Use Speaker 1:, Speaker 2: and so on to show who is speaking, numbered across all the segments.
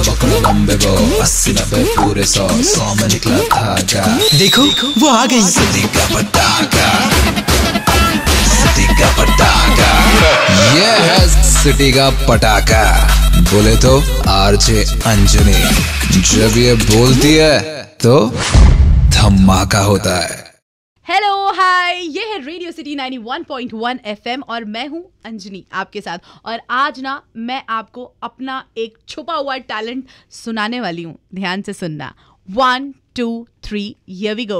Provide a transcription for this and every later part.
Speaker 1: बकरा लंबे वो 80-90 पूरे 100 में निकला धागा।
Speaker 2: देखो वो आ गई।
Speaker 1: सिटी का पटाखा, सिटी का पटाखा, ये है सिटी का पटाखा। बोले तो आरजे अंजनी, जब ये बोलती है तो धमाका होता है।
Speaker 3: हेलो हाय, ये है रेडियो सिटी 91.1 FM और मैं हूँ अंजनी आपके साथ। और आज ना मैं आपको अपना एक छुपा हुआ टैलेंट सुनाने वाली हूँ। ध्यान से सुनना। 1 2 3 here we go।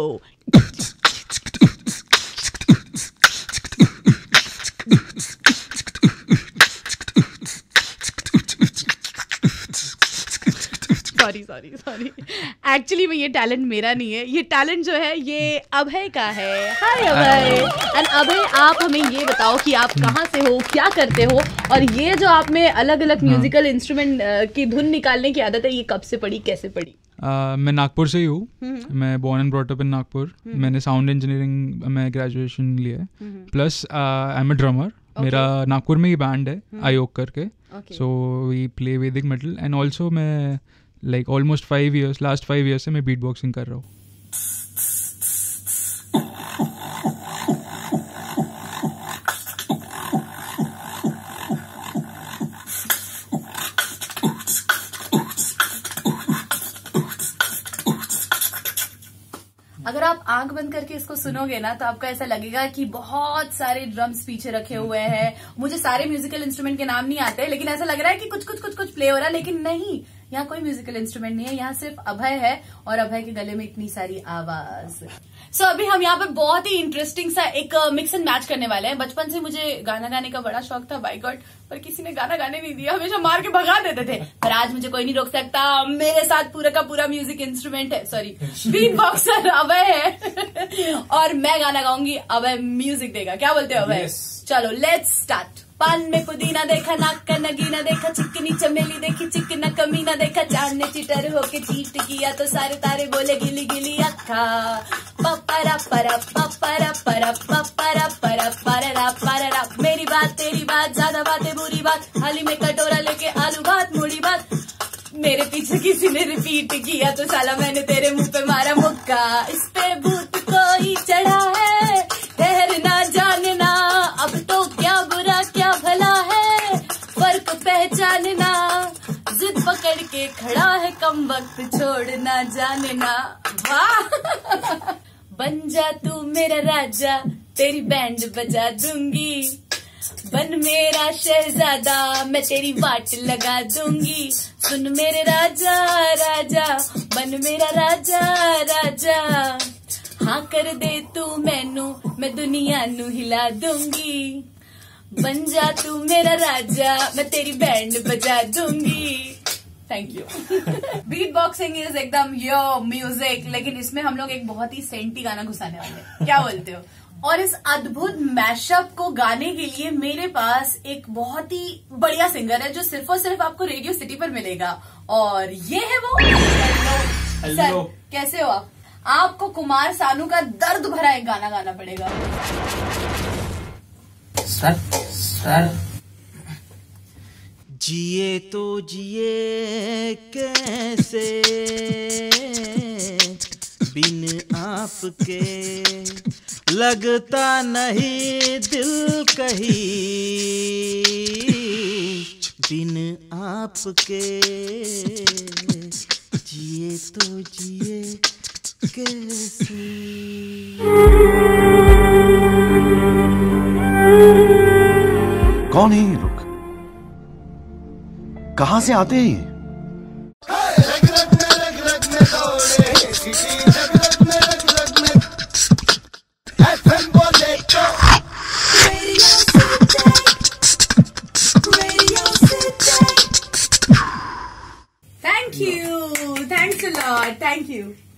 Speaker 3: Sorry actually में ये टैलेंट मेरा नहीं है। ये टैलेंट जो है ये अभय का है। हाय अभय। एंड अभय, आप हमें ये बताओ कि आप कहाँ से हो, क्या करते हो, और ये जो आप में अलग अलग म्यूजिकल इंस्ट्रूमेंट की धुन निकालने की आदत है, ये कब से पड़ी, कैसे पड़ी?
Speaker 4: मैं नागपुर से ही हूँ। मैं born and brought up in Nagpur. मैंने साउंड इंजीनियरिंग में ग्रेजुएशन लिया है। Plus I am a drummer. मेरा नागपुर में ही बैंड है आयोग करके। So we play Vedic metal and also मैं like almost 5 years, last 5 years से मैं बीट बॉक्सिंग कर रहा हूँ।
Speaker 3: अगर आप आंख बंद करके इसको सुनोगे ना तो आपको ऐसा लगेगा कि बहुत सारे ड्रम्स पीछे रखे हुए हैं। मुझे सारे म्यूजिकल इंस्ट्रूमेंट के नाम नहीं आते, लेकिन ऐसा लग रहा है कि कुछ प्ले हो रहा है, लेकिन नहीं, यहाँ कोई म्यूजिकल इंस्ट्रूमेंट नहीं है। यहाँ सिर्फ अभय है और अभय के गले में इतनी सारी आवाज। सो अभी हम यहाँ पे बहुत ही इंटरेस्टिंग सा एक मिक्स एंड मैच करने वाले हैं। बचपन से मुझे गाना गाने का बड़ा शौक था, बाय गॉड, पर किसी ने गाना गाने नहीं दिया, हमेशा मार के भगा देते थे। पर आज मुझे कोई नहीं रोक सकता। मेरे साथ पूरा का पूरा म्यूजिक इंस्ट्रूमेंट है, सॉरी बीट बॉक्सर अभय है और मैं गाना गाऊंगी, अभय म्यूजिक देगा। क्या बोलते हो अभय? चलो लेट्स स्टार्ट। पान में पुदीना देखा, नाक का नगीना देखा, चिकनी चमेली देखी, चिकना कमीना देखा, चांद ने चिटर होके चीट किया तो सारे तारे बोले गिली गिली अक्खा। पपरा परा पपरा परा पपरा परा परा परा। मेरी बात तेरी बात, ज्यादा बातें बुरी बात, थाली में कटोरा लेके आलू भात मुड़ी बात। मेरे पीछे किसी ने रिपीट किया तो साला मैंने तेरे मुंह पे मारा मुक्का। इस पे भूत कोई चढ़ा है, ठहरना जानना, अब तो क्या बुरा क्या भला है, फर्क पहचानना, जिद पकड़ के खड़ा है कम वक्त छोड़ना जानना। वाह बन जा तू मेरा राजा, तेरी बैंड बजा दूंगी, बन मेरा शहजादा, मैं तेरी वाट लगा दूंगी। सुन मेरे राजा राजा, बन मेरा राजा राजा, हाँ कर दे तू मैनू, मैं दुनिया नू हिला दूंगी। बन जा तू मेरा राजा, मैं तेरी बैंड बजा दूंगी। Thank you. Beat boxing is एकदम योर म्यूजिक, लेकिन इसमें हम लोग एक बहुत ही सेंटी गाना घुसाने वाले हैं। क्या बोलते हो? और इस अद्भुत मैशअप को गाने के लिए मेरे पास एक बहुत ही बढ़िया सिंगर है जो सिर्फ और सिर्फ आपको रेडियो सिटी पर मिलेगा, और ये है वो। हेलो सर, कैसे हो आप? आपको कुमार सानू का दर्द भरा एक गाना गाना पड़ेगा।
Speaker 2: सर
Speaker 5: जिए तो जिए कैसे बिन आपके, लगता नहीं दिल कहीं बिन आपके, जिए तो जिए कैसे।
Speaker 6: कौन है ये लोग? कहां से आते हैं ये?
Speaker 3: Thank you, thanks a lot, thank you.